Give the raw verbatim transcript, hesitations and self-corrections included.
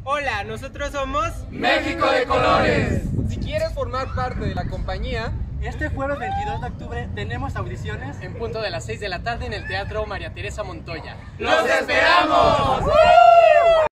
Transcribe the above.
Hola, nosotros somos México de Colores. Si quieres formar parte de la compañía, este jueves veintidós de octubre tenemos audiciones en punto de las seis de la tarde en el Teatro María Teresa Montoya. ¡Los esperamos!